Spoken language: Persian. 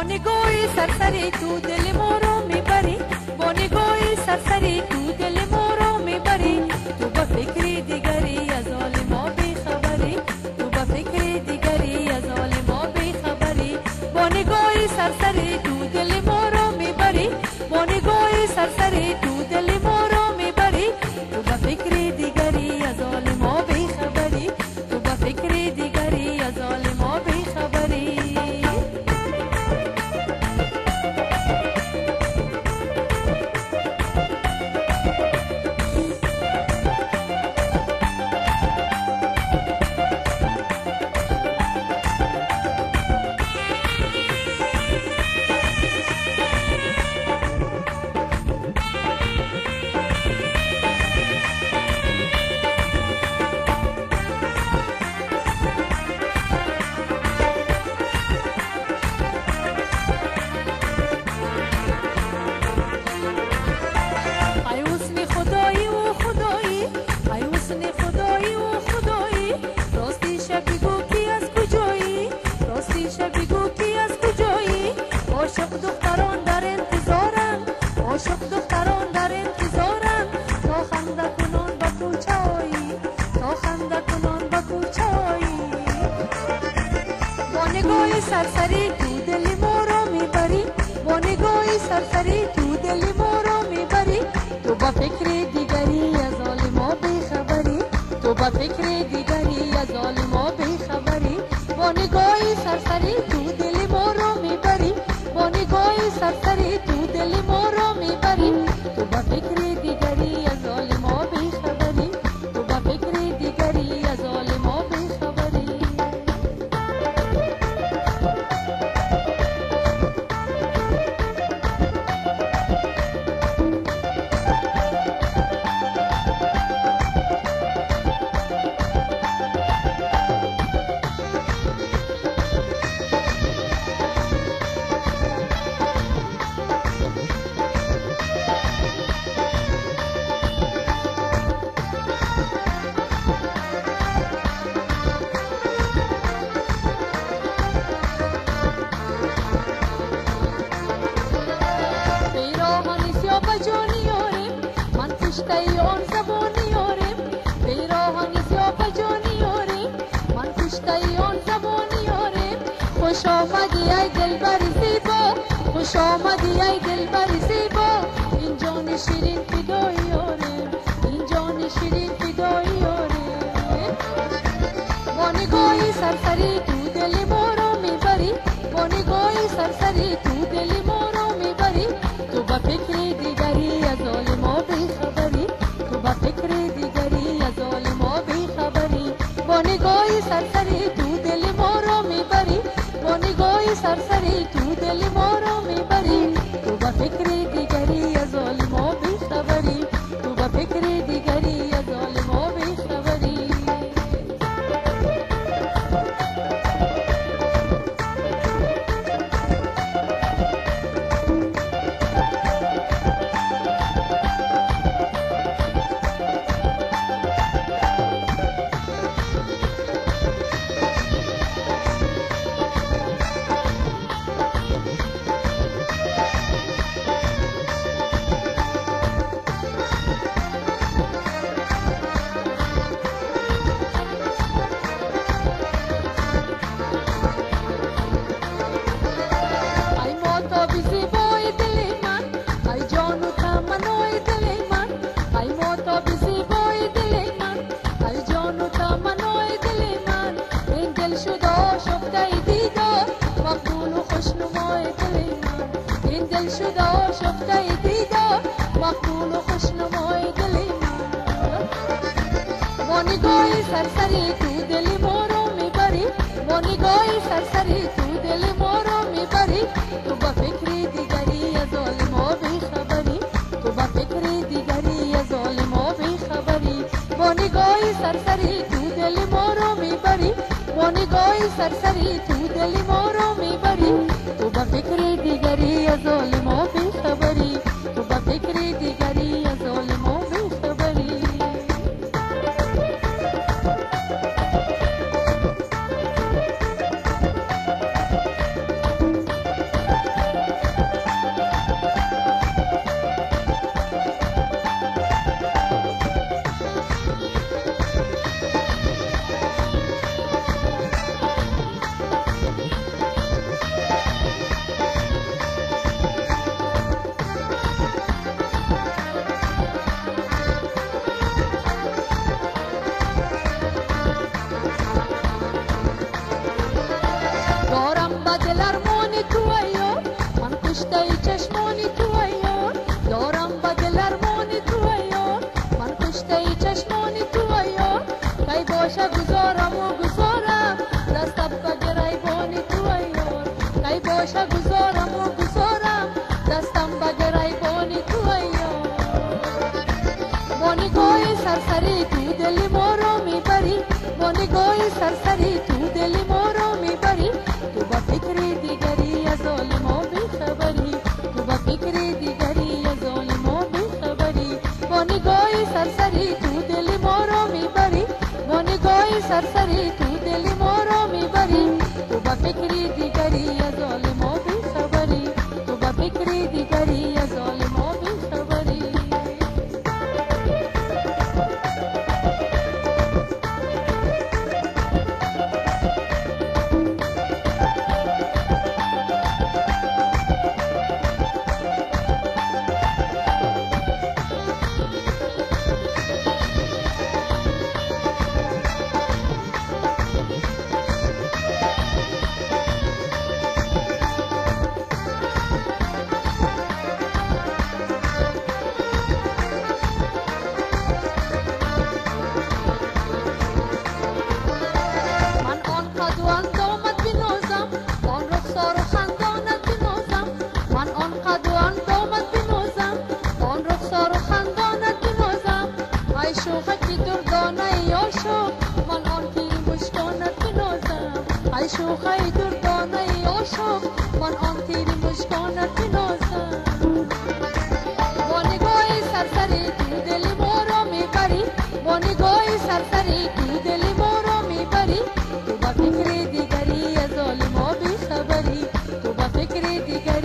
نگاهی سرسری تو دل ما رو میبری، با نگاهی سرسری تو دل ما رو میبری. تو به فکر دیگری از حال ما بیخبری، تو به فکر دیگری از حال ما بیخبری. با نگاهی سرسری تو دل ما رو میبری، با نگاهی سرسری تو دل ما رو میبری. تو به فکر دیگری از حال ما بیخبری، تو به فکر دیگری از حال ما بیخبری. سرسری تو دل ما رو میبری، با نگاهی سرسری تو دل ما رو میبری. تو با فکر دیگری از حال ما بیخبری، تو با فکر دیگری از حال ما بیخبری. با نگاهی سرسری تو دل ما رو میبری، با نگاهی سرسری تو دل ما رو میبری. تو با فکر دیگری از حال ما بیخبری، تو با فکر دیگری از حال ما بیخبری. خوش آمدی ای دلبر زیبا، خوش آمدی ای دلبر زیبا. این جان شیرین فدای یارم، این جان شیرین فدای یارم. با نگاهی سرسری تو دل ما رو میبری، با نگاهی سرسری تو دل ما رو میبری. تو به فکر دیگری از حال ما بیخبری، تو به فکر دیگری از حال ما بیخبری. با نگاهی سرسری تو دل ما رو میبری، با نگاهی سرسری تو دل ما رو میبری. تو به فکر دیگری از حال ما بیخبری، تو به فکر دیگری از حال ما بیخبری. سرسری تو دل ما رو میبری، با نگاهی سرسری تو دل ما رو میبری. تو با فکر دیگری از حال ما بیخبری، تو با فکر دیگری از حال ما بیخبری. با نگاهی سرسری تو دل ما رو میبری، با نگاهی سرسری تو دل ما رو میبری. تو با فکر دیگری از حال ما بیخبری، تو با فکر دیگری از حال ما بیخبری. تو ایار من کشته چشمانی تو ایار دارم بدل ارمانی تو ایار من کشته چشمانی تو ایار کی باشه گذارم و گذارم دستم بگرای بانی تو ایار کی باشه گذارم و گذارم دستم بگرای بانی تو ایار با نگاه سرسری تو دل ما رو میبری با نگاه سرسری تو دل ما رو میبری تو با فکر دیگری از ظالما بیخبری تو با فکر دیگری از ظالما بیخبری با نگاه سرسری تو دل ما رو میبری با نگاه سرسری تو دل ما رو میبری تو با فکر دیگری از ظالما بیخبری تو با فکر دیگری از ظالما بیخبری شوخکی دردانه یا شوق من آن تیر مشکانت بنازم ای شوخی دردانه یا شوق من آن تیر مشکانت بنازم با نگاه سرسری تو دل ما را میبری با نگاه سرسری تو دل ما را میبری تو با فکر دیگری از ظالما بیخبری تو با فکر دیگری